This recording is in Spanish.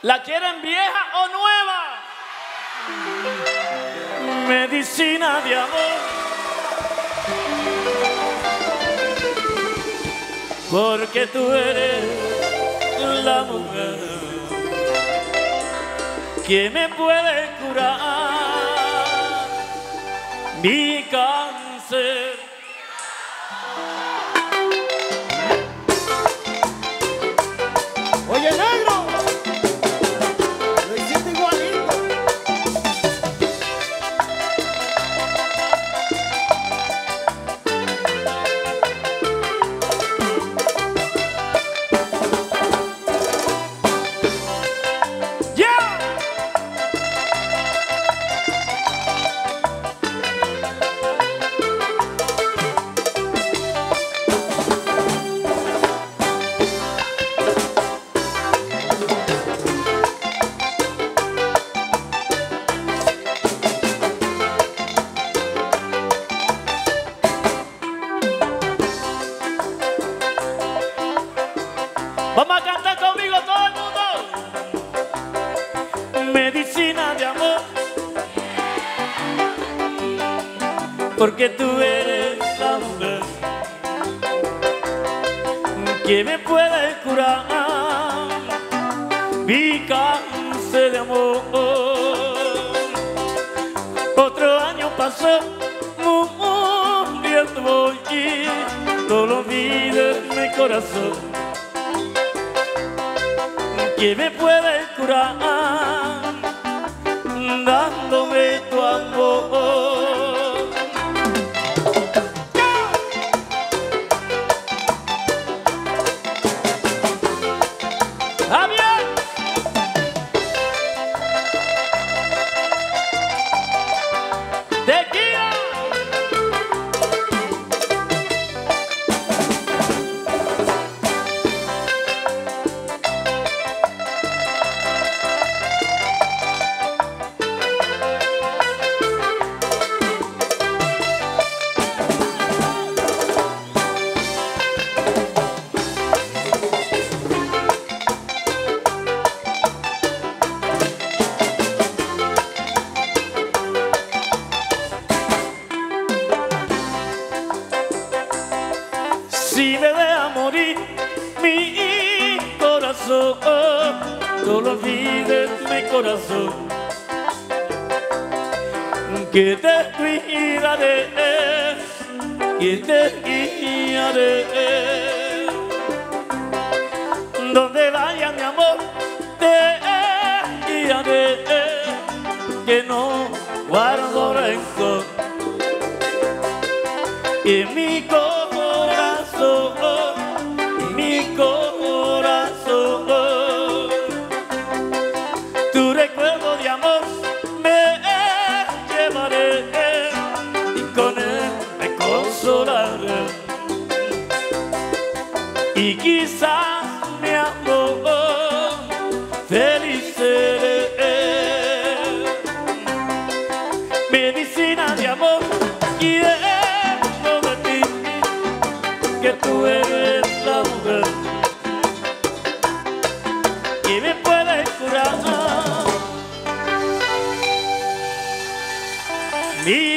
¿La quieren vieja o nueva? Medicina de amor, porque tú eres la mujer que me puede curar mi cáncer. Oye, negro, lo hiciste igualito. ¡Ya! Vamos a cantar conmigo todo el mundo. Medicina de amor, porque tú eres la mujer que me puede curar mi cáncer de amor. Otro año pasó, muriendo voy y no lo olvides mi corazón, que me puede curar dándome tu amor. ¡Javier! ¡Tequila! Si me deja morir mi corazón, no lo olvides mi corazón, que te cuidaré, que te guiaré. Donde vaya mi amor, te guiaré, que no guardo rencor en mi corazón. Mi corazón, tu recuerdo de amor me llevaré y con él me consolaré, y quizás mi amor feliz seré. Medicina de amor, quiero de ti, que tú eres la mujer que me puede curar mi